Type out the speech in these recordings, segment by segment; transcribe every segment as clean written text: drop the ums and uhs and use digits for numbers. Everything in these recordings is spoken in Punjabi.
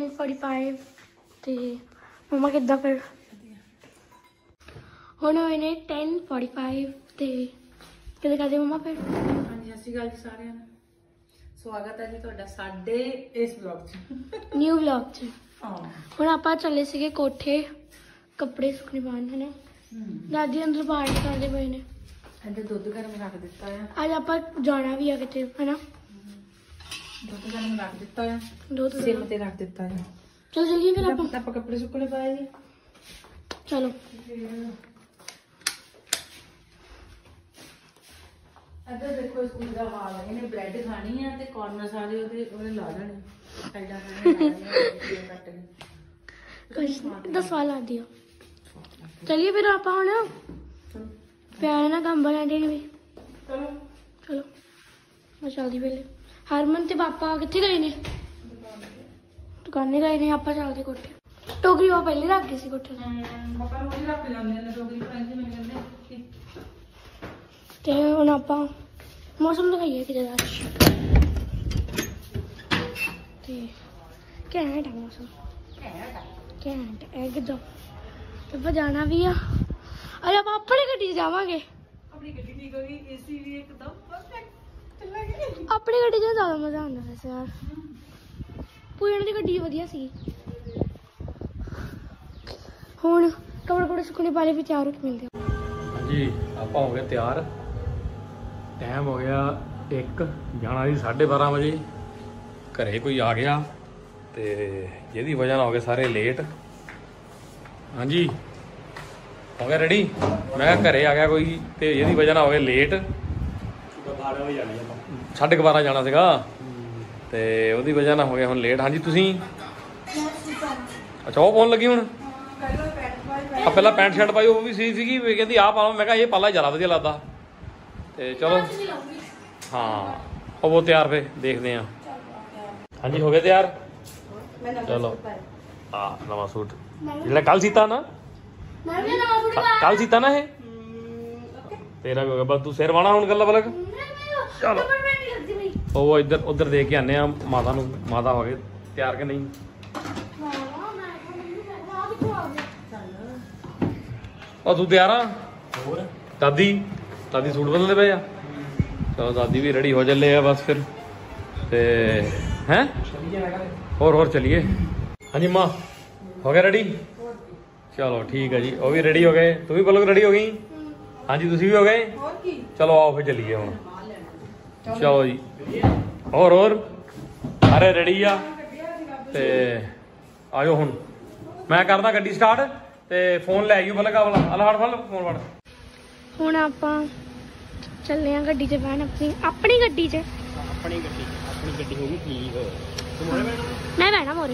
10:45 ਤੇ ਮਮਾ ਕਿੱਦਾਂ ਫਿਰ ਹੁਣ ਹੋਏ ਨੇ 10:45 ਤੇ ਕਿਤੇ ਕਰਦੇ ਮਮਾ ਫਿਰ। ਹਾਂਜੀ ਸਤਿ ਸ਼੍ਰੀ ਅਕਾਲ ਜੀ ਸਾਰਿਆਂ ਨੂੰ, ਸਵਾਗਤ ਹੈ ਜੀ ਤੁਹਾਡਾ ਸਾਡੇ ਇਸ ਵਲੌਗ 'ਚ, ਨਿਊ ਵਲੌਗ 'ਚ। ਹਾਂ ਹੁਣ ਆਪਾਂ ਚੱਲੇ ਸੀਗੇ ਕੋਠੇ ਕੱਪੜੇ ਸੁੱਕਣੇ ਪਾਉਣ ਹੈ ਨਾ। ਦਾਦੀ ਅੰਦਰ ਬਾਹਰ ਕਰਦੇ ਪਏ ਨੇ। ਇੱਧਰ ਦੁੱਧ ਗਰਮ ਰੱਖ ਦਿੱਤਾ ਆ। ਅੱਜ ਆਪਾਂ ਜਾਣਾ ਵੀ ਆ ਕਿਤੇ ਹੈ ਨਾ। ਦੁੱਧ ਗਰਮ ਰੱਖ ਦਿੱਤਾ ਆ, ਦੁੱਧ ਸਿਮ ਤੇ ਰੱਖ ਦਿੱਤਾ ਆ। ਚਲੋ ਚੱਲੀਏ ਫਿਰ ਆਪਾਂ ਕੱਪੜੇ ਸੁੱਕਣੇ ਪਾਏ ਜੀ। ਚਲੋ ਇੱਧਰ ਦੇਖੋ ਸਕੂਲ ਦਾ ਹਾਲ ਹੈ। ਇਹਨੇ ਬ੍ਰੈਡ ਖਾਣੀ ਆ ਤੇ ਕਾਰਨਰ ਸਾਰੇ ਉਹਦੇ ਲਾ ਦੇਣੇ ਸਾਈਡਾਂ ਤੇ ਕੱਟ ਕੇ ਕੁਛ ਦਸਵਾ ਲਾ ਦਿਓ। ਚਲਿਏ ਫਿਰ ਆਪਾਂ ਹੁਣ ਪਿਆਰੇ ਨਾਲ ਕੰਮ ਬਣਾਉਂਦੇ ਨੇ ਵੀ। ਚਲੋ ਚਲੋ ਮੈਂ ਚੱਲਦੀ ਵੇਲੇ। ਹਰਮਨ ਤੇ ਪਾਪਾ ਕਿੱਥੇ ਗਏ ਨੇ? ਦੁਕਾਨੇ ਗਏ ਨੇ। ਆਪਾਂ ਚੱਲਦੇ ਕੋਠੇ। ਟੋਕਰੀ ਉਹ ਪਹਿਲੇ ਰੱਖ ਗਏ ਸੀ ਕੋਠੇ ਪਾਪਾ ਰੋਜ਼ ਰੱਖ ਜਾਂਦੇ ਨੇ ਟੋਕਰੀ ਫਰਾਂਜੀ ਮੈਨੂੰ ਕਹਿੰਦੇ। ਤੇ ਹੁਣ ਆਪਾਂ ਮੌਸਮ ਦਿਖਾਈਏ ਕਿਤੇ ਦਾ ਤੇ ਘੈਂਟ ਆ ਮੌਸਮ। ਘੈਂਟ ਇੱਕਦਮ। ਤੇ ਆਪਾਂ ਜਾਣਾ ਵੀ ਆ। ਅਰੇ ਆਪਾਂ ਆਪਣੀ ਗੱਡੀ 'ਚ ਜਾਵਾਂਗੇ। ਆਪਣੀ ਗੱਡੀ ਠੀਕ ਹੋ ਗਈ, ਏਸੀ ਵੀ ਇੱਕਦਮ ਪਰਫੈਕਟ ਚੱਲਾਂਗੇ। ਆਪਣੀ ਗੱਡੀ 'ਚ ਜ਼ਿਆਦਾ ਮਜ਼ਾ ਆਉਂਦਾ ਵੈਸੇ ਯਾਰ। ਪੂਰਨ ਦੀ ਗੱਡੀ ਵਧੀਆ ਸੀ। ਹੁਣ ਕੱਪੜੇ ਸੁੱਕਣੇ ਵਾਲੇ ਵੀ ਤਿਆਰ ਹੋ ਕੇ ਮਿਲਦੇ ਆ। ਹਾਂਜੀ ਆਪਾਂ ਹੋ ਗਏ ਤਿਆਰ। ਟਾਈਮ ਹੋ ਗਿਆ 1, ਜਾਣਾ ਸੀ 12:30 ਵਜੇ। ਘਰੇ ਕੋਈ ਆ ਗਿਆ ਤੇ ਜਿਹਦੀ ਵਜ੍ਹਾ ਨਾਲ ਹੋ ਗਏ ਸਾਰੇ ਲੇਟ। ਹਾਂਜੀ ਹੋ ਗਿਆ ਰੈਡੀ। ਮੈਂ ਕਿਹਾ ਘਰੇ ਆ ਗਿਆ ਕੋਈ ਤੇ ਜਿਹਦੀ ਵਜ੍ਹਾ ਨਾਲ ਹੋ ਗਏ ਲੇਟ। 12:30 ਜਾਣਾ ਸੀਗਾ ਤੇ ਉਹਦੀ ਵਜ੍ਹਾ ਨਾਲ ਹੋ ਗਿਆ ਹੁਣ ਲੇਟ। ਹਾਂਜੀ ਤੁਸੀਂ? ਅੱਛਾ ਉਹ ਪਾਉਣ ਲੱਗੀ ਹੁਣ। ਆ ਪਹਿਲਾਂ ਪੈਂਟ ਸ਼ਰਟ ਪਾਈ ਉਹ ਵੀ ਸੀਗੀ ਕਹਿੰਦੀ ਆਹ ਪਾ ਲਓ। ਮੈਂ ਕਿਹਾ ਇਹ ਪਾਲਾ ਜ਼ਿਆਦਾ ਵਧੀਆ ਲੱਗਦਾ। ਤੇ ਚਲੋ ਹਾਂ ਉਹ ਤਿਆਰ ਫੇ ਦੇਖਦੇ ਆ। ਹਾਂਜੀ ਹੋ ਗਏ ਤਿਆਰ। ਚਲੋ ਆ ਨਵਾਂ ਸੂਟ ਜਿਹੜਾ ਕੱਲ ਸੀਤਾ ਨਾ। ਕੱਲ ਸੀਤਾ ਨਾ ਇਹ ਤੇਰਾ ਵੀ ਹੋ ਗਿਆ। ਬਸ ਤੂੰ ਸਿਰ ਵਾਣਾ ਹੁਣ ਗੱਲਾਂ ਬਲਕ। ਚਲੋ ਉਹ ਇੱਧਰ ਉੱਧਰ ਦੇ ਕੇ ਆਨੇ ਆ ਮਾਤਾ ਨੂੰ। ਮਾਤਾ ਹੋ ਗਏ ਤਿਆਰ ਕਿ ਨਹੀਂ? ਉਹ ਤੂੰ ਤਿਆਰ ਆ? ਹੋਰ ਦਾਦੀ ਸੂਟ ਬਦਲਦੇ ਪਏ ਆ। ਚਲੋ ਦਾਦੀ ਵੀ ਰੈਡੀ ਹੋ ਚੱਲੇ ਆ ਬਸ ਫਿਰ। ਤੇ ਹੈਂ ਹੋਰ ਚਲੀਏ। ਹਾਂਜੀ ਮਾਂ ਹੋ ਗਿਆ ਰੈਡੀ? ਚਲੋ ਠੀਕ ਹੈ ਜੀ। ਉਹ ਵੀ ਰੈਡੀ ਹੋ ਗਏ। ਤੂੰ ਵੀ ਬਲਕ ਰੈਡੀ ਹੋ ਗਈ? ਹਾਂਜੀ ਤੁਸੀਂ ਵੀ ਹੋ ਗਏ? ਚਲੋ ਆਓ ਫਿਰ ਚੱਲੀਏ ਹੁਣ। ਚਲੋ ਜੀ ਹੋਰ ਸਾਰੇ ਰੈਡੀ ਆ ਤੇ ਆਜੋ ਹੁਣ। ਮੈਂ ਕਰਦਾ ਗੱਡੀ ਸਟਾਰਟ ਤੇ ਫੋਨ ਲੈ ਆਈਓ ਬਲਕ ਵਾਲਾ ਫੜ ਫੋਨ ਫੜ। ਹੁਣ ਆਪਾਂ ਚੱਲੇ ਆ ਗੱਡੀ 'ਚ ਬਹਿਣ। ਆਪਣੀ ਗੱਡੀ 'ਚ। ਆਪਣੀ ਗੱਡੀ ਹੋ ਗਈ ਠੀਕ। ਤੂੰ ਮੋਰੇ ਬੈਠ। ਮੈਂ ਬਹਿਣਾ ਮੋਰੇ।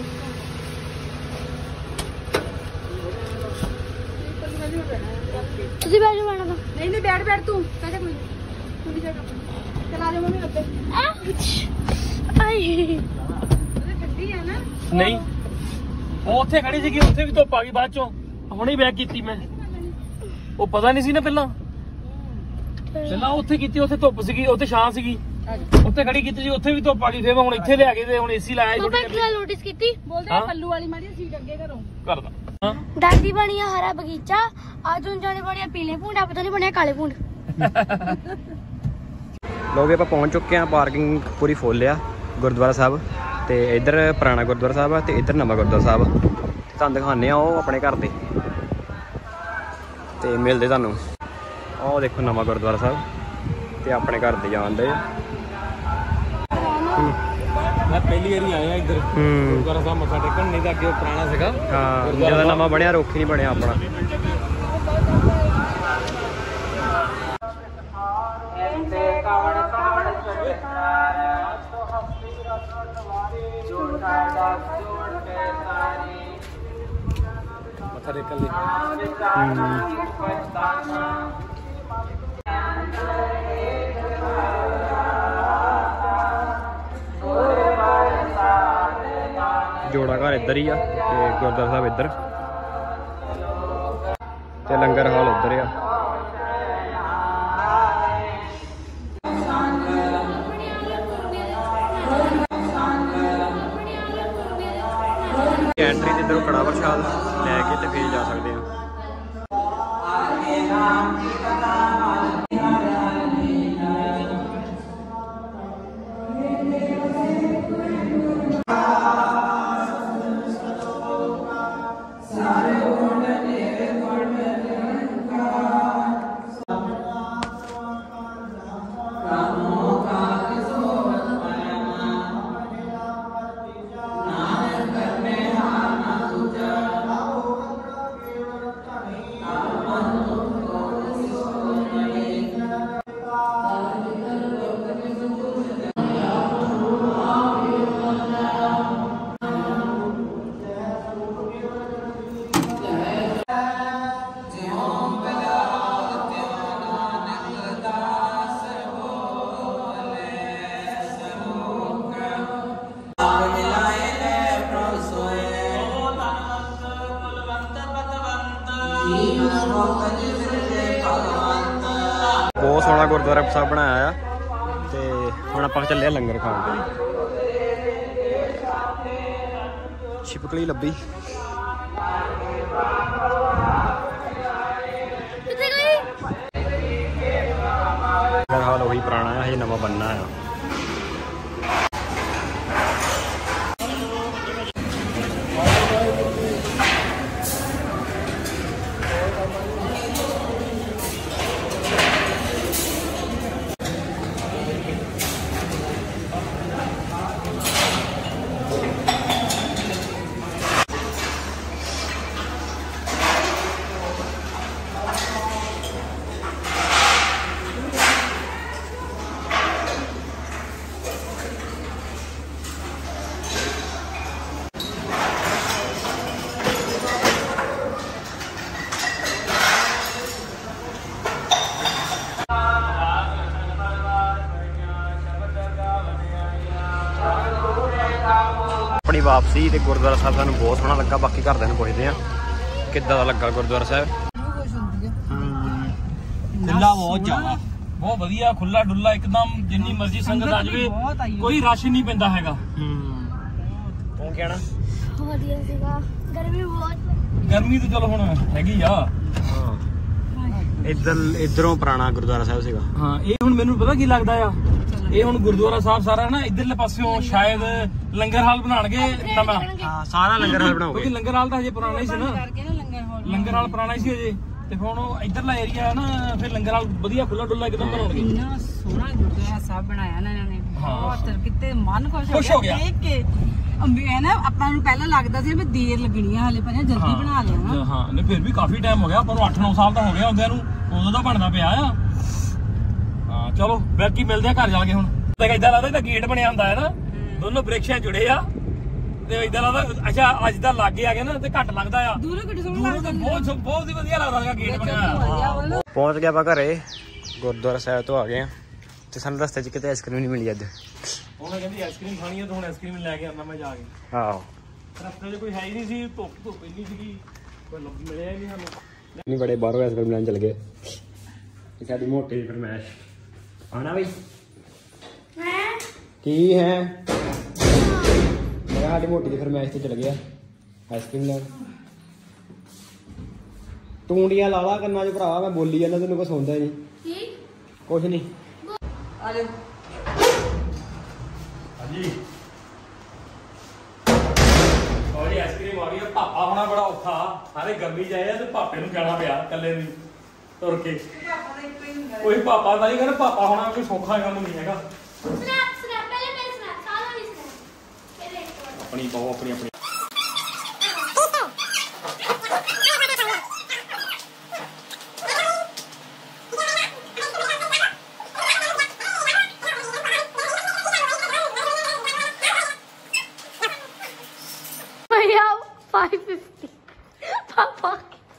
ਤੁਸੀਂ ਬੈਠ ਜਾਓ। ਬਹਿਣਾ ਤਾਂ ਨਹੀਂ ਬੈਠ ਤੂੰ ਕਹਿੰਦਾ ਕੋਈ ਚਲਾ ਦੇ ਮੰਮੀ ਉੱਤੇ। ਆਏ ਗੱਡੀ ਆ ਨਾ। ਨਹੀਂ ਉਹ ਉੱਥੇ ਖੜੀ ਸੀਗੀ। ਉੱਥੇ ਵੀ ਧੁੱਪ ਆ ਗਈ ਬਾਅਦ ਚੋਂ। ਹੁਣੇ ਬੈਕ ਕੀਤੀ ਮੈਂ। ਉਹ ਪਤਾ ਨਹੀਂ ਸੀ ਨਾ ਪਹਿਲਾਂ ਉੱਥੇ ਕੀਤੀ। ਉੱਥੇ ਧੁੱਪ ਸੀਗੀ, ਉੱਥੇ ਛਾਂ ਸੀਗੀ। ਉੱਥੇ ਖੜੀ ਕੀਤੀ ਸੀ, ਉੱਥੇ ਵੀ ਧੁੱਪ ਆ ਗਈ। ਫਿਰ ਹੁਣ ਇੱਥੇ ਲਿਆ ਕੇ ਤੇ ਹੁਣ ਏਸੀ ਲਾਇਆ। ਪਾਪਾ ਇੱਕ ਗੱਲ ਨੋਟਿਸ ਕੀਤੀ? ਬੋਲਦੇ ਪੱਲੂ ਵਾਲੀ ਮਾੜੀ ਸੀਟ ਅੱਗੇ ਘਰੋਂ ਕਰਦਾ। ਦਾਦੀ ਬਣੀ ਆ ਹਰਾ ਬਗੀਚਾ। ਅੱਜ ਉਂਝਾਂ ਨੇ ਬਣਿਆ ਪੀਲੇ ਭੁੰਡ। ਪਤਾ ਨਹੀਂ ਬਣਿਆ ਕਾਲੇ ਭੁੰਡ। ਲੋਕ ਆਪਾਂ ਪਹੁੰਚ ਚੁੱਕੇ ਹਾਂ। ਪਾਰਕਿੰਗ ਪੂਰੀ ਫੁੱਲ ਆ ਗੁਰਦੁਆਰਾ ਸਾਹਿਬ। ਤੇ ਇੱਧਰ ਪੁਰਾਣਾ ਗੁਰਦੁਆਰਾ ਸਾਹਿਬ ਆ ਤੇ ਇੱਧਰ ਨਵਾਂ ਗੁਰਦੁਆਰਾ ਸਾਹਿਬ। ਤੁਹਾਨੂੰ ਦਿਖਾਉਂਦੇ ਆ ਉਹ ਆਪਣੇ ਘਰ ਦੇ ਤੇ ਮਿਲਦੇ ਤੁਹਾਨੂੰ। ਉਹ ਦੇਖੋ ਨਵਾਂ ਗੁਰਦੁਆਰਾ ਸਾਹਿਬ ਤੇ ਆਪਣੇ ਘਰ ਦੇ ਜਾਣਦੇ। ਮੈਂ ਪਹਿਲੀ ਵਾਰੀ ਆਇਆ ਇੱਧਰ ਗੁਰਦੁਆਰਾ ਸਾਹਿਬ ਮੱਥਾ ਟੇਕਣ। ਨਹੀਂ ਤਾਂ ਅੱਗੇ ਉਹ ਪੁਰਾਣਾ ਸੀਗਾ। ਹਾਂ ਜਦੋਂ ਨਵਾਂ ਬਣਿਆ ਰੋਕੀ ਨਹੀਂ ਬਣਿਆ ਆਪਣਾ। ਮੱਥਾ ਟੇਕਣ ਲਈ ਜੋੜਾ ਘਰ ਇੱਧਰ ਹੀ ਆ ਤੇ ਗੁਰਦੁਆਰਾ ਸਾਹਿਬ ਇੱਧਰ ਤੇ ਲੰਗਰ ਹਾਲ ਉੱਧਰ ਆ। ਇੱਧਰੋਂ ਕੜਾ ਪ੍ਰਸ਼ਾਦ ਲੈ ਕੇ ਤੇ ਫਿਰ ਜਾ ਸਕਦੇ ਹਾਂ। ਬਹੁਤ ਸੋਹਣਾ ਗੁਰਦੁਆਰਾ ਸਾਹਿਬ ਬਣਾਇਆ ਆ ਤੇ ਹੁਣ ਆਪਾਂ ਚੱਲੇ ਲੰਗਰ ਖਾਣ ਦੇ ਲਈ। ਛਿਪਕਲੀ ਲੱਭੀ। ਹਾਲ ਉਹੀ ਪੁਰਾਣਾ ਹੈ, ਹਜੇ ਨਵਾਂ ਬਣਨਾ ਆ। ਆਪਣੀ ਵਾਪਸੀ ਤੇ ਗੁਰਦੁਆਰਾ ਸਾਹਿਬ ਸਾਨੂੰ ਬਹੁਤ ਸੋਹਣਾ ਲੱਗਾ। ਬਾਕੀ ਘਰਦਿਆਂ ਨੂੰ ਪੁੱਛਦੇ ਆ ਕਿੱਦਾਂ ਦਾ ਲੱਗਾ ਗੁਰਦੁਆਰਾ ਸਾਹਿਬ। ਖੁੱਲਾ ਬਹੁਤ ਜ਼ਿਆਦਾ, ਬਹੁਤ ਵਧੀਆ ਖੁੱਲਾ ਡੁੱਲਾ ਇੱਕਦਮ, ਜਿੰਨੀ ਮਰਜ਼ੀ ਸੰਗਤ ਆ ਜਾਵੇ ਕੋਈ ਰਸ਼ ਨਹੀਂ ਪੈਂਦਾ ਹੈਗਾ। ਤੂੰ ਕਹਿਣਾ ਵਧੀਆ ਸੀਗਾ। ਗਰਮੀ ਬਹੁਤ, ਗਰਮੀ ਤਾਂ ਚਲੋ ਹੁਣ ਹੈਗੀ ਆ। ਇੱਧਰੋਂ ਪੁਰਾਣਾ ਗੁਰਦੁਆਰਾ ਸਾਹਿਬ ਸੀਗਾ। ਹਾਂ ਇਹ ਹੁਣ ਮੈਨੂੰ ਪਤਾ ਕੀ ਲੱਗਦਾ ਆ, ਇਹ ਹੁਣ ਗੁਰਦੁਆਰਾ ਸਾਹਿਬ ਸਾਰਾ ਨਾ ਇਧਰਲੇ ਪਾਸਿਓਂ ਸ਼ਾਇਦ ਲੰਗਰ ਹਾਲ ਬਣਾਉਣਗੇ ਨਵਾਂ। ਹਾਂ ਸਾਰਾ ਲੰਗਰ ਹਾਲ ਬਣਾਓਗੇ ਕਿਉਂਕਿ ਲੰਗਰ ਹਾਲ ਤਾਂ ਹਜੇ ਪੁਰਾਣਾ ਹੀ ਸੀ ਨਾ, ਲੰਗਰ ਹਾਲ ਪੁਰਾਣਾ ਹੀ ਸੀ ਹਜੇ। ਤੇ ਹੁਣ ਇਧਰਲਾ ਏਰੀਆ ਨਾ ਫਿਰ ਲੰਗਰ ਹਾਲ ਵਧੀਆ ਖੁੱਲਾ ਡੁੱਲਾ ਇੱਕਦਮ ਬਣਾਉਣਗੇ। ਇੰਨਾ ਸੋਹਣਾ ਗੁਰਦੁਆਰਾ ਸਾਹਿਬ ਬਣਾਇਆ ਨਾ ਇਹਨਾਂ ਨੇ, ਬਹੁਤ ਕਿਤੇ ਮਨ ਖੁਸ਼ ਹੋ ਗਿਆ ਦੇਖ ਕੇ। ਇਹ ਨਾ ਆਪਾਂ ਨੂੰ ਪਹਿਲਾਂ ਲੱਗਦਾ ਸੀ ਵੀ ਦੇਰ ਲੱਗਣੀ ਆ, ਹਾਲੇ ਪਰ ਜਲਦੀ ਬਣਾ ਲਿਆ ਨਾ। ਹਾਂ ਨਹੀਂ ਫਿਰ ਵੀ ਕਾਫੀ ਟਾਈਮ ਹੋ ਗਿਆ, ਆਪਾਂ ਨੂੰ 8-9 ਸਾਲ ਤਾਂ ਹੋ ਗਿਆ ਹੁੰਦਿਆਂ ਨੂੰ, ਉਦੋਂ ਦਾ ਬਣਦਾ ਪਿਆ ਆ। ਹਾਂ ਚਲੋ ਬਾਕੀ ਮਿਲਦੇ ਆ ਘਰ ਜਾ ਕੇ। ਹੁਣ ਇਦਾਂ ਲੱਗਦਾ ਜਿੱਦਾਂ ਗੇਟ ਬਣਿਆ ਹੁੰਦਾ ਹੈ ਨਾ, ਦੋਨੋਂ ਬ੍ਰਿਕਸ਼ਾਂ ਜੁੜੇ ਆ ਤੇ ਇਦਾਂ ਲੱਗਦਾ ਅੱਛਾ ਅੱਜ ਤਾਂ ਲਾਗੇ ਆ ਗਏ ਨਾ ਤੇ ਘੱਟ ਲੱਗਦਾ ਆ। ਦੂਰੋਂ ਕਿੱਡੀ ਸੋਹਣੀ ਦੂਰੋਂ ਤਾਂ ਬਹੁਤ ਹੀ ਵਧੀਆ ਲੱਗਦਾ ਹੈਗਾ ਗੇਟ ਬਣਿਆ ਹੋਇਆ। ਪਹੁੰਚ ਗਿਆ ਆਪਾਂ ਘਰੇ, ਗੁਰਦੁਆਰਾ ਸਾਹਿਬ ਤੋਂ ਆ ਗਏ ਆ ਤੇ ਸਾਨੂੰ ਰਸਤੇ 'ਚ ਕਿਤੇ ਆਈਸਕ੍ਰੀਮ ਨਹੀਂ ਮਿਲੀ ਅੱਜ। ਉਹਨੇ ਕਹਿੰਦੀ ਆਈਸਕ੍ਰੀਮ ਖਾਣੀ ਆ ਤਾਂ ਹੁਣ ਆਈਸਕ੍ਰੀਮ ਲੈ ਕੇ ਆਉਂਦਾ ਮੈਂ ਜਾ ਕੇ। ਆਹੋ ਰਸਤੇ 'ਚ ਕੋਈ ਹੈ ਹੀ ਨਹੀਂ ਸੀ, ਧੁੱਪ ਇੰਨੀ ਸੀਗੀ, ਕੋਈ ਮਿਲਿਆ ਹੀ ਨਹੀਂ ਸਾਨੂੰ। ਨਹੀਂ ਬੜੇ ਬਾਹਰੋਂ ਆਈਸਕ੍ਰੀਮ ਲੈਣ ਚਲ ਗਏ। ਸਾਡੀ ਮੋਟੀ ਦੀ ਫਰਮਾਇਸ਼ ਆਣਾ ਬਈ ਕੀ ਹੈ, ਮੇਰਾ ਸਾਡੀ ਮੋਟੀ ਦੀ ਫਰਮਾਇਸ਼ ਤੇ ਚਲ ਗਿਆ ਆਈਸਕ੍ਰੀਮ ਲੈਣ। ਟੂੰਡੀਆਂ ਲਾ ਲਾ ਕੰਨਾਂ 'ਚ ਭਰਾ, ਮੈਂ ਬੋਲੀ ਜਾਂਦਾ ਤੈਨੂੰ ਕੁਛ ਸੁਣਦਾ ਹੀ ਨਹੀਂ। ਕੁਛ ਨਹੀਂ। ਹਾਂਜੀ ਔਰੀ ਆਈਸਕ੍ਰੀਮ ਆ ਗਈ। ਪਾਪਾ ਹੋਣਾ ਬੜਾ ਔਖਾ, ਸਾਰੇ ਗਰਮੀ ਜਾਏ ਆ ਤੇ ਪਾਪੇ ਨੂੰ ਜਾਣਾ ਪਿਆ ਇਕੱਲੇ ਨੂੰ ਤੁਰ ਕੇ। ਕੋਈ ਪਾਪਾ ਦਾ ਨਹੀਂ ਕਹਿੰਦਾ, ਪਾਪਾ ਹੋਣਾ ਕੋਈ ਸੌਖਾ ਕੰਮ ਨਹੀਂ ਹੈਗਾ। ਆਪਣੀ ਪਾਓ ਆਪਣੀ ਆਪਣੀ। भैया 550 पापा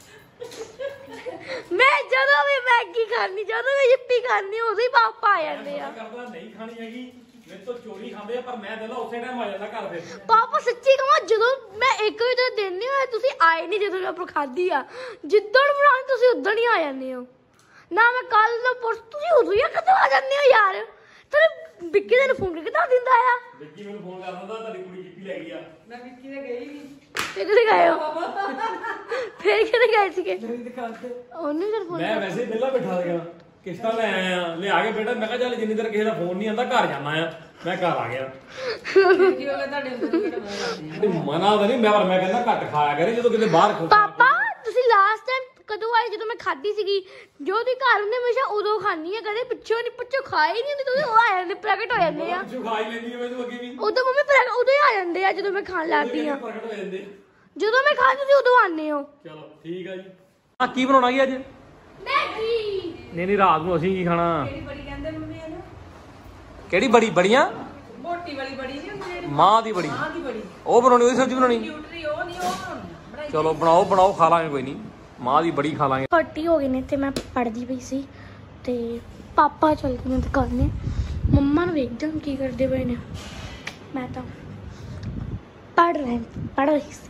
मैं ਜਦੋਂ ਵੀ ਮੈਗੀ ਖਾਣੀ, ਜਦੋਂ ਵੀ ਯਿੱਪੀ ਖਾਣੀ, ਉਦੋਂ ਹੀ ਪਾਪਾ ਆ ਜਾਂਦੇ ਆ। ਕਰਦਾ ਨਹੀਂ ਖਾਣੀ ਹੈਗੀ, ਮੇਰੇ ਤੋਂ ਚੋਰੀ ਖਾਂਦੇ ਆ, ਪਰ ਮੈਂ ਦਿਲਾ ਉਸੇ ਟਾਈਮ ਆ ਜਾਂਦਾ ਘਰ ਫਿਰ। ਪਾਪਾ ਸੱਚੀ ਕਹਾਂ, ਜਦੋਂ ਮੈਂ 1 ਵਜੇ ਤੱਕ ਦਿਨ ਨਹੀਂ ਹੋਇਆ ਤੁਸੀਂ ਆਏ ਨਹੀਂ, ਜਦੋਂ ਮੈਂ ਖਾਧੀ ਆ। ਜਿੱਦਣ ਬਣਾਉਣੀ ਤੁਸੀਂ ਉਦੋਂ ਹੀ ਆ ਜਾਂਦੇ ਹੋ ਨਾ। ਮੈਂ ਕੱਲ ਦਾ ਪੁੱਛ, ਤੁਸੀਂ ਉਦੋਂ ਹੀ ਕਦੋਂ ਆ ਜਾਂਦੇ ਹੋ ਯਾਰ। ਤੈਨੂੰ ਵਿੱਕੀ ਤੈਨੂੰ ਫੋਨ ਕਿੱਦਾਂ ਦਿੰਦਾ ਆ? ਵਿੱਕੀ ਮੈਨੂੰ ਫੋਨ ਕਰ ਦਿੰਦਾ ਤੁਹਾਡੀ ਕੁੜੀ ਜਿੱਪੀ ਲੈ ਗਈ ਆ। ਮੈਂ ਵਿੱਕੀ ਦੇ ਗਈ ਨਹੀਂ। ਕਿੱਥੇ ਗਏ ਹੋ ਫਿਰ ਕਿੱਥੇ ਗਏ ਸੀਗੇ ਨਹੀਂ ਦਿਖਾਤੇ ਉਹਨੇ ਫਿਰ ਫੋਨ ਮੈਂ ਵੈਸੇ ਹੀ ਪਹਿਲਾਂ ਬੈਠਾ ਸੀਗਾ ਕਿਸ਼ਤਾਂ ਲੈ ਆਇਆ ਲਿਆ ਕੇ ਬੇਟਾ ਮੈਂ ਕਿਹਾ ਚੱਲ ਜਿੰਨੀ ਦੇਰ ਕਿਸੇ ਦਾ ਫੋਨ ਨਹੀਂ ਆਉਂਦਾ ਘਰ ਜਾਣਾ ਆ ਮੈਂ ਘਰ ਆ ਗਿਆ ਕੀ ਹੋ ਗਿਆ ਤੁਹਾਡੇ ਅੰਦਰ ਕਿਹੜਾ ਮਨਾ ਤਾਂ ਨਹੀਂ ਮੈਂ ਕਹਿੰਦਾ ਘੱਟ ਖਾਇਆ ਕਰੇ ਜਦੋਂ ਕਿਤੇ ਬਾਹਰ ਖੋ ਪਾਪਾ ਤੁਸੀਂ ਲਾਸਟ ਟਾਈਮ ਕਦੋਂ ਆਏ ਜਦੋਂ ਮੈਂ ਖਾਧੀ ਸੀਗੀ ਜੋ ਤੁਸੀਂ ਘਰ ਹੁੰਦੇ ਹਮੇਸ਼ਾ ਉਦੋਂ ਖਾਣੀ ਆ ਕਦੇ ਪਿੱਛੋਂ ਨਹੀਂ ਪਿੱਛੋਂ ਖਾਏ ਨਹੀਂ ਹੁੰਦੇ ਤੁਸੀਂ ਉਹ ਆ ਜਾਂਦੇ ਪ੍ਰਗਟ ਹੋ ਜਾਂਦੇ ਆ ਪਿੱਛੋਂ ਖਾ ਹੀ ਲੈਂਦੀ ਆ ਮੈਨੂੰ ਅੱਗੇ ਵੀ ਉਦੋਂ ਮੰਮੀ ਉਦੋਂ ਹੀ ਆ ਜਾਂਦੇ ਆ ਜਦੋਂ ਮੈਂ ਖਾਣ ਲੱਗਦੀ ਆ ਪ੍ਰਗਟ ਹੋ ਜਾਂਦੇ ਜਦੋਂ ਮੈਂ ਖਾਂਦੀ ਸੀ ਉਦੋਂ ਆਉਂਦੇ ਹੋ ਚਲੋ ਠੀਕ ਆ ਜੀ ਆ ਕੀ ਬਣਾਉਣਾ ਕੀ ਅੱਜ ਮੈਗੀ ਨਹੀਂ ਰਾਤ ਨੂੰ ਅਸੀਂ ਕੀ ਖਾਣਾ ਕਿਹੜੀ ਬੜੀ ਕਹਿੰਦੇ ਮੰਮੀ ਇਹਨੂੰ ਕਿਹੜੀ ਬੜੀ ਬੜੀਆਂ ਮੋਟੀ ਵਾਲੀ ਬੜੀ ਨਹੀਂ ਹੁੰਦੀ ਜਿਹੜੀ ਮਾਂ ਦੀ ਬੜੀ ਮਾਂ ਦੀ ਬੜੀ ਉਹ ਬਣਾਉਣੀ ਉਹਦੀ ਸਬਜ਼ੀ ਬਣਾਉਣੀ ਨਿਊਟਰੀ ਉਹ ਨਹੀਂ ਉਹ ਬਣਾਉਣੀ ਬਣਾਈ ਚਲੋ ਬਣਾਓ ਖਾ ਲਾਂਗੇ ਕੋਈ ਨਹੀਂ ਮਾਂ ਦੀ ਬੜੀ ਖਾ ਲਾਂਗੇ 30 ਹੋ ਗਏ ਨੇ ਤੇ ਮੈਂ ਪੜ੍ਹਦੀ ਪਈ ਸੀ ਤੇ ਪਾਪਾ ਚੱਲ ਗਏ ਨੇ ਦੁਕਾਨੇ ਮੰਮਾ ਨੂੰ ਵੇਖਦੇ ਹਾਂ ਕੀ ਕਰਦੇ ਪਏ ਨੇ ਮੈਂ ਤਾਂ ਪੜ੍ਹ ਰਹੀ ਸੀ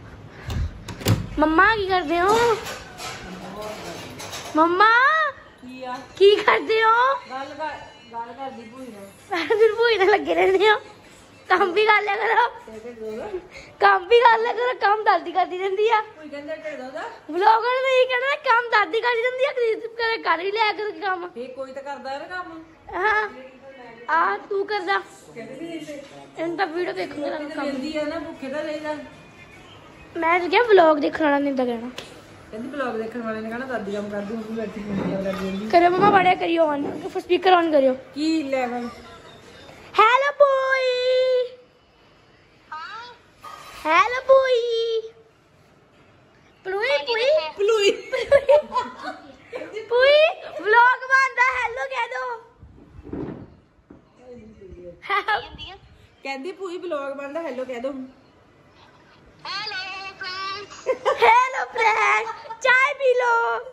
ਮੰਮਾ ਕੀ ਕਰਦੇ ਹੋ ਮੰਮਾ ਕੀ ਆ ਕੀ ਕਰਦੇ ਹੋ ਗੱਲ ਕਰਦੀ ਭੂਈ ਨਾਲ ਫਿਰ ਭੂਈ ਨਾਲ ਲੱਗੇ ਰਹਿੰਦੇ ਹੋ ਕੰਮ ਵੀ ਕਰ ਲਿਆ ਕਰੋ ਕੰਮ ਵੀ ਕਰ ਲਿਆ ਕਰੋ ਕੰਮ ਦਾਦੀ ਕਰਦੀ ਰਹਿੰਦੀ ਆ ਭੂਈ ਕਹਿੰਦੇ ਢਿੱਡ ਦਾ ਵਲੋਗਰ ਨੇ ਇਹ ਕਹਿਣਾ ਕੰਮ ਦਾਦੀ ਕਰਦੀ ਰਹਿੰਦੀ ਆ ਕਦੇ ਕਰ ਹੀ ਲਿਆ ਕਰ ਕੰਮ ਫੇਰ ਕੋਈ ਤਾਂ ਕਰਦਾ ਹੈ ਨਾ ਕੰਮ ਹਾਂ ਆ ਤੂੰ ਕਰਦਾ ਕਹਿੰਦੇ ਨਹੀਂ ਇਸੇ ਇਹਨਾਂ ਦਾ ਵੀਡੀਓ ਦੇਖੂਗਾ ਤਾਂ ਕੰਮ ਕਹਿੰਦੀ ਆ ਨਾ ਭੁੱਖੇ ਦਾ ਰਹੇਗਾ ਮੈਂ ਤਾਂ ਕਿਹਾ ਵਲੌਗ ਦੇਖਣ ਵਾਲਾ ਨਹੀਂ ਤਾਂ ਕਹਿਣਾ ਕਹਿੰਦੀ ਬਲੌਗ ਦੇਖਣ ਵਾਲੇ ਨੇ ਕਹਣਾ ਦਾਦੀ ਕੰਮ ਕਰਦੀ ਹੁੰਦੀ ਬੈਠੀ ਹੁੰਦੀ ਆ ਕਰਦੀ ਕਰਿਓ ਮਮਾ ਬੜਿਆ ਕਰਿਓ ਔਨ ਫਿਰ ਸਪੀਕਰ ਔਨ ਕਰਿਓ ਕੀ level hello boy hello boy ਪਲੂਈ ਵਲੌਗ ਬਣਦਾ ਹੈਲੋ ਕਹਿ ਦੋ ਕਹਿੰਦੀ ਭੂਈ ਬਲੌਗ ਬਣਦਾ ਹੈਲੋ ਕਹਿ ਦੋ ਹੈਲੋ ਫਰੈਂਡ ਚਾय ਪੀ ਲੋ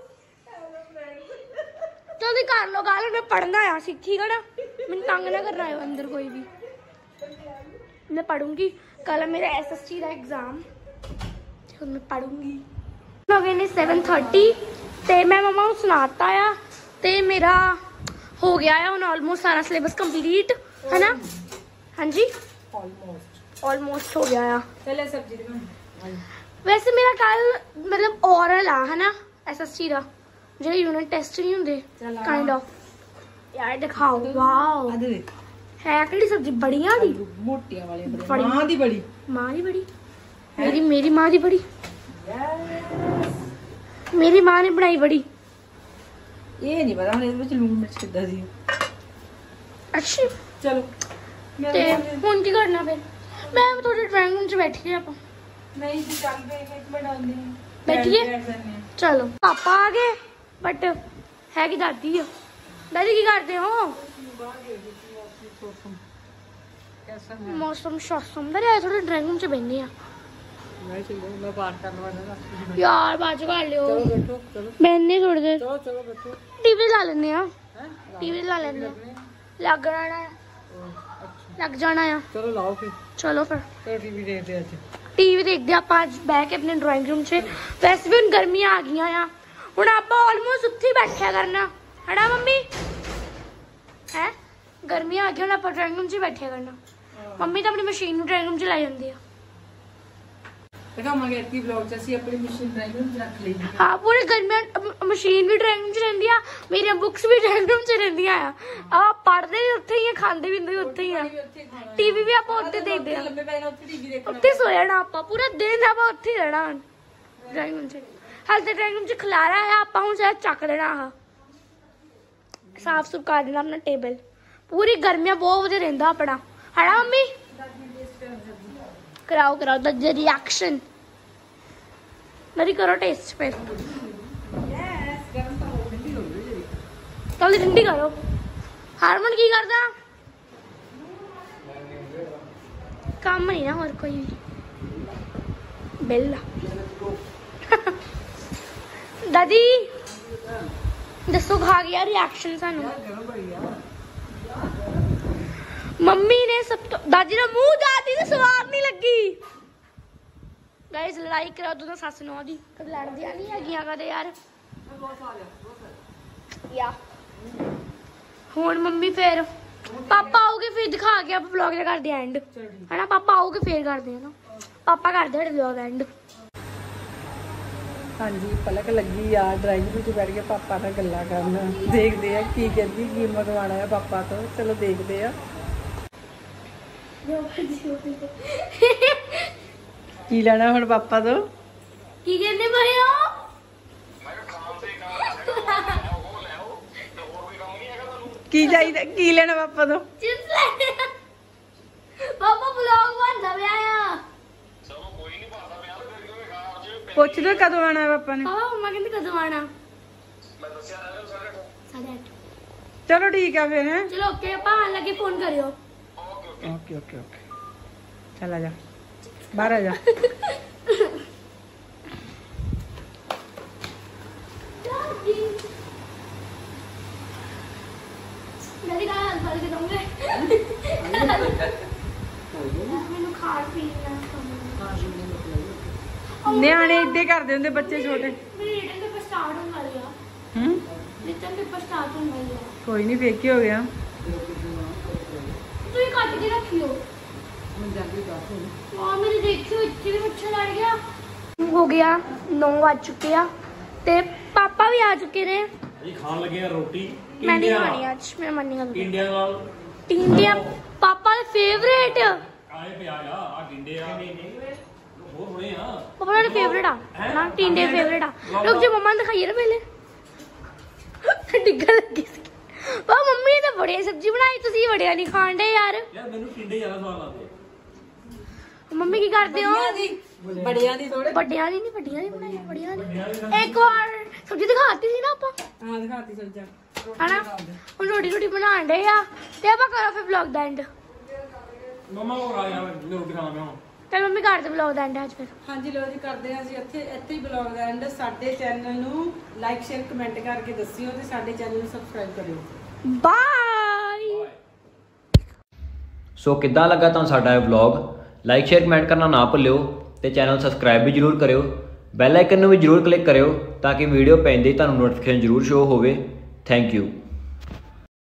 ਜਲਦੀ ਕਰ ਲੋ ਗੱਲ ਮੈਂ ਪੜਨਾ ਆ ਸਿੱਖੀ ਨਾ ਮੈਨੂੰ ਤੰਗ ਨਾ ਕਰਨਾ ਹੈ ਅੰਦਰ ਕੋਈ ਵੀ मैं पढ़ूंगी कल है मेरा एसएसटी का एग्जाम तो मैं पढ़ूंगी हो गए ने 7:30 ਤੇ ਮੈਂ ਮਮਾ ਨੂੰ ਸੁਣਾਤਾ ਆ ਤੇ ਮੇਰਾ ਹੋ ਗਿਆ ਆ ਹੁਣ ਆਲਮੋਸਟ ਸਾਰਾ ਸਿਲੇਬਸ ਕੰਪਲੀਟ ਹੈ ਨਾ ਹਾਂਜੀ ਆਲਮੋਸਟ ਹੋ ਗਿਆ ਆ ਪਹਿਲੇ ਸਬਜ਼ੀ ਦੇ ਵੈਸੇ ਮੇਰਾ ਕੱਲ ਮਤਲਬ ਔਰਲ ਆ ਹੈ ਨਾ ਐਸਐਸਟੀ ਦਾ ਜਿਹੜੇ ਯੂਨਿਟ ਟੈਸਟ ਨਹੀਂ ਹੁੰਦੇ ਕਾਈਂਡ ਆਫ ਯਾਰ ਦਿਖਾਓ ਵਾਓ ਆ ਦੇ ਹੈ ਕਿਹੜੀ ਸਬਜ਼ੀ ਬੜੀਆਂ ਦੀ ਮੋਟੀਆਂ ਵਾਲੇ ਬੜੀ। ਮਾਂ ਦੀ ਬੜੀ ਮਾਂ ਦੀ ਬੜੀ ਮੇਰੀ ਮਾਂ ਦੀ ਬੜੀ ਮੇਰੀ ਮਾਂ ਨੇ ਬਣਾਈ ਬੜੀ ਇਹ ਨਹੀਂ ਪਤਾ ਹੁਣ ਇਹਦੇ ਵਿੱਚ ਲੂਣ ਮਿਰਚ ਕਿੱਦਾਂ ਸੀ ਅੱਛੀ ਚਲੋ ਤੇ ਹੁਣ ਕੀ ਕਰਨਾ ਫਿਰ ਮੈਂ ਤੁਹਾਡੇ ਡਰਾਇੰਗ ਰੂਮ 'ਚ ਬੈਠੀ ਆ ਆਪਾਂ ਨਹੀਂ ਜੀ ਚੱਲ ਪਏ ਇੱਕ ਮਿੰਟ ਆਉਂਦੇ ਬੈਠੀਏ ਚਲੋ ਪਾਪਾ ਆ ਗਏ ਬਟ ਹੈ ਕਿ ਦਾਦੀ ਆ ਦਾਦੀ ਕੀ ਕਰਦੇ ਹੋ ਮੌਸਮ ਸੁੰਦਰ ਹੈ ਥੋੜੇ ਡਰਾਇੰਗ ਰੂਮ 'ਚ ਬੈਠੇ ਆ ਮੈਂ ਪਾਠ ਕਰਨ ਵਾਲਾ ਯਾਰ ਬਾਅਦ 'ਚ ਕਰ ਲਿਓ ਬੈਠੋ ਚਲੋ ਬੈਠਨੇ ਥੋੜੇ ਦੇਰ ਚਲੋ ਬੈਠੋ ਟੀਵੀ ਲਾ ਲੈਣੇ ਆ ਹੈ ਟੀਵੀ ਲਾ ਲੈਣੇ ਲੱਗ ਜਾਣਾ ਆ ਲੱਗ ਜਾਣਾ ਆ ਚਲੋ ਲਾਓ ਫਿਰ ਚਲੋ ਫਿਰ ਤੇ ਟੀਵੀ ਦੇਖਦੇ ਅੱਜ ਟੀਵੀ ਦੇਖਦੇ ਆਪਾਂ ਅੱਜ ਬਹਿ ਕੇ ਆਪਣੇ ਡਰਾਇੰਗ ਰੂਮ 'ਚ ਵੈਸੇ ਵੀ ਹੁਣ ਗਰਮੀਆਂ ਆ ਗਈਆਂ ਆ ਹੁਣ ਆਪਾਂ ਆਲਮੋਸਟ ਉੱਥੇ ਹੀ ਬੈਠਿਆ ਕਰਨਾ ਹਨਾ ਮੰਮੀ ਹੈ ਗਰਮੀਆਂ ਆ ਗਈਆਂ ਹੁਣ ਆਪਾਂ ਡਰਾਇੰਗ ਰੂਮ 'ਚ ਹੀ ਬੈਠਿਆ ਕਰਨਾ ਮੰਮੀ ਤਾਂ ਆਪਣੀ ਮਸ਼ੀਨ ਨੂੰ ਡਰਾਇੰਗ ਰੂਮ 'ਚ ਲਾਈ ਜਾਂਦੀ ਆ ਦਿਖਾਵਾਂਗੇ ਐਤੀ ਵਲੌਗ 'ਚ ਅਸੀਂ ਆਪਣੀ ਮਸ਼ੀਨ ਡਰਾਈਵਰ ਨੂੰ ਰੱਖ ਲਈ ਹਾਂ ਪੂਰੇ ਗਰਮੀਆਂ ਮਸ਼ੀਨ ਵੀ ਡਰਾਇੰਗ ਰੂਮ 'ਚ ਰਹਿੰਦੀ ਆ ਮੇਰੀਆਂ ਬੁੱਕਸ ਵੀ ਡਰਾਇੰਗ ਰੂਮ 'ਚ ਰਹਿੰਦੀਆਂ ਆ ਪੜ੍ਹਦੇ ਵੀ ਉੱਥੇ ਹੀ ਆ ਖਾਂਦੇ ਵੀ ਉੱਥੇ ਹੀ ਆ ਟੀਵੀ ਵੀ ਆਪਾਂ ਉੱਥੇ ਦੇਖਦੇ ਆ ਲੰਬੇ ਪੈਣਾ ਉੱਥੇ ਟੀਵੀ ਦੇਖਣਾ ਉੱਥੇ ਸੋ ਜਾਣਾ ਆਪਾਂ ਪੂਰਾ ਦਿਨ ਆਪਾਂ ਉੱਥੇ ਹੀ ਰਹਿਣਾ ਡਰਾਇੰਗ ਰੂਮ 'ਚ ਹਾਲ ਤੇ ਡਰਾਇੰਗ ਰੂਮ 'ਚ ਖਲਾਰਾ ਆ ਆਪਾਂ ਹੁਣ ਸ਼ਾਇਦ ਚੱਕ ਦੇਣਾ ਆ ਸਾਫ ਸੁਥਰਾ ਕਰ ਦੇਣਾ ਆਪਣਾ ਟੇਬਲ ਪੂਰੀ ਗਰਮੀਆਂ ਬਹੁਤ ਵਧੀਆ ਰਹਿੰਦਾ ਆਪਣਾ ਹਣਾ ਮੰਮੀ कराओ द रिएक्शन मेरी करो टेस्ट फिर ठंडी करो हारमन की करदा काम नहीं ना और कोई भी बेला दादी दसो खा गया रिएक्शन सानू मम्मी ने सब तो दादी ने मुंह दादी ने स्वाद नहीं लगी गाइस लड़ाई करा दोनों सस नौ दी कद लड़दियां नहीं हैगियां कदे यार या हुन मम्मी फिर पापा आओगे फिर दिखा के आप व्लॉग कर दे एंड है ना पापा आओगे फिर कर दे ना ਪਾਪਾ ਕਰਦੇ ਸਾਡੇ ਵਲੌਗ ਐਂਡ। ਹਾਂਜੀ ਪਲਕ ਲੱਗੀ ਆ ਡਰਾਈਵਿੰਗ ਵਿੱਚ ਬੈਠ ਕੇ ਪਾਪਾ ਨਾਲ ਗੱਲਾਂ ਕਰਨ। ਦੇਖਦੇ ਆ ਕੀ ਕਹਿੰਦੀ, ਕੀ ਮੰਗਵਾਉਣਾ ਹੈ ਪਾਪਾ ਤੋਂ। ਚਲੋ ਦੇਖਦੇ ਆ ਕੀ ਲੈਣਾ ਹੁਣ ਪਾਪਾ ਤੋਂ। ਕੀ ਕਹਿੰਦੇ ਪਏ ਹੋ? ਕੀ ਚਾਹੀਦਾ, ਕੀ ਲੈਣਾ ਪਾਪਾ ਤੋਂ। ਚਿਪਸ ਲੈਣੇ ਆ। ਪਾਪਾ ਵਲੌਗ ਬਣਦਾ ਪਿਆ ਆ। ਪੁੱਛ ਲਓ ਕਦੋਂ ਆਣਾ ਹੈ ਪਾਪਾ ਨੇ। ਪਾਪਾ ਮੰਮਾ ਕਹਿੰਦੇ ਕਦੋਂ ਆਣਾ? ਸਾਢੇ 8। ਚਲੋ ਠੀਕ ਆ ਫਿਰ। ਹੈ ਚਲੋ ਓਕੇ, ਆਪਾਂ ਆਣ ਲੱਗੇ ਫੋਨ ਕਰਿਓ। ਓਕੇ ਓਕੇ ਓਕੇ ਚੱਲ ਆ ਜਾ ਬਾਹਰ ਆ ਜਾ। ਡੈਡੀ ਗਾਲ ਫੜ ਕੇ ਦਊਂਗੇ। ਮੈਨੂੰ ਖਾਣ ਪੀਣ ਨਿਆਣੇ ਇੱਦੇ ਕਰਦੇ ਹੁੰਦੇ ਬੱਚੇ ਛੋਟੇ। ਮੇਰੀ ਰਿਟਨ ਪੇਪਰ ਸਟਾਰਟ ਹੋਣ ਵਾਲੀ ਆ। ਹੂੰ ਰਿਟਨ ਪੇਪਰ ਸਟਾਰਟ ਹੋਣ ਵਾਲੀ ਆ। ਕੋਈ ਨਹੀਂ ਫੇਰ ਕੀ ਹੋ ਗਿਆ। ਤੁਸੀਂ ਕੱਟ ਕੇ ਰੱਖਿਓ। ਆ ਮੇਰੇ ਦੇਖਿਓ ਇੱਥੇ ਵੀ ਮੱਛਰ ਲੜ ਗਿਆ। ਹੋ ਗਿਆ 9 ਵੱਜ ਚੁੱਕੇ ਆ ਤੇ ਪਾਪਾ ਵੀ ਆ ਚੁੱਕੇ ਨੇ। ਜੀ ਖਾਣ ਲੱਗੇ ਆ ਰੋਟੀ। ਮੈਂ ਨਹੀਂ ਖਾਣੀ ਅੱਜ, ਮੈਂ ਮੰਨੀ ਗੱਲ। ਇੰਡੀਆ ਨਾਲ ਟਿੰਡੇ ਪਾਪਾ ਦੇ ਫੇਵਰੇਟ। ਆਏ ਪਿਆ ਆ ਟਿੰਡੇ ਆ। ਹੋਰ ਹੋਣੇ ਆ ਪਾਪਾ ਦੇ ਫੇਵਰੇਟ ਆ ਨਾ, ਟਿੰਡੇ ਫੇਵਰੇਟ ਆ। ਰੁਕ ਜਾ ਮੰਮਾ ਨੂੰ ਦਿਖਾਈਏ ਨਾ ਪਹਿਲੇ। ਡਿੱਗਣ ਲੱਗੀ ਸੀ। ਪਾ ਮੰਮੀ ਨੇ ਤਾਂ ਬੜੀ ਸਬਜ਼ੀ ਬਣਾਈ, ਤੁਸੀਂ ਵੜਿਆ ਨਹੀਂ ਖਾਣ ਦੇ ਯਾਰ। ਯਾਰ ਮੈਨੂੰ ਟਿੰਡੇ ਜ਼ਿਆਦਾ ਸਵਾਦ ਲੱਗਦੇ। ਮੰਮੀ ਕੀ ਕਰਦੇ ਹੋ? ਬੜਿਆਂ ਦੀ ਥੋੜੇ ਵੱਡਿਆਂ ਦੀ ਨਹੀਂ, ਵੱਡੀਆਂ ਦੀ ਬਣਾਈ, ਵੱਡੀਆਂ ਦੀ। ਇੱਕ ਵਾਰ ਸਬਜ਼ੀ ਦਿਖਾਤੀ ਸੀ ਨਾ ਆਪਾਂ, ਹਾਂ ਦਿਖਾਤੀ ਸਬਜ਼ੀ ਹਨਾ। ਹੁਣ ਰੋਟੀ ਬਣਾਉਣ ਦੇ ਆ ਤੇ ਆਪਾਂ ਕਰੋ ਫਿਰ ਵਲੌਗ ਦਾ ਐਂਡ। ਮਮਾ ਹੋਰ ਆ ਯਾਰ ਰੋਟੀ ਖਾਣਾ ਮੈਂ ਹੁਣ। ਤੇ ਮੰਮੀ ਕਰਦੇ ਵਲੌਗ ਦਾ ਐਂਡ ਅੱਜ ਫਿਰ। ਹਾਂਜੀ ਲੋ ਜੀ ਕਰਦੇ ਹਾਂ ਅਸੀਂ ਇੱਥੇ ਹੀ ਬਲੌਗ ਦਾ ਐਂਡ। ਸਾਡੇ ਚੈਨਲ ਨੂੰ ਲਾਈਕ ਸ਼ੇਅਰ ਕਮੈਂਟ ਕਰਕੇ ਦੱਸਿਓ ਤੇ ਸਾਡੇ ਚੈਨਲ ਨੂੰ ਸਬਸਕ੍ਰਾਈਬ ਕਰਿਓ। ਬਾਏ। ਸੋ ਕਿੱਦਾਂ ਲੱਗਾ ਤੁਹਾਨੂੰ ਸਾਡਾ ਇਹ ਵਲੌਗ? ਲਾਈਕ ਸ਼ੇਅਰ ਕਮੈਂਟ ਕਰਨਾ ਨਾ ਭੁੱਲਿਓ ਤੇ ਚੈਨਲ ਸਬਸਕ੍ਰਾਈਬ ਵੀ ਜਰੂਰ ਕਰਿਓ। ਬੈਲ ਆਈਕਨ ਨੂੰ ਵੀ ਜਰੂਰ ਕਲਿੱਕ ਕਰਿਓ ਤਾਂ ਕਿ ਵੀਡੀਓ ਪੈਂਦੇ ਹੀ ਤੁਹਾਨੂੰ ਨੋਟੀਫਿਕੇਸ਼ਨ ਜਰੂਰ ਸ਼ੋ ਹੋਵੇ। Thank you.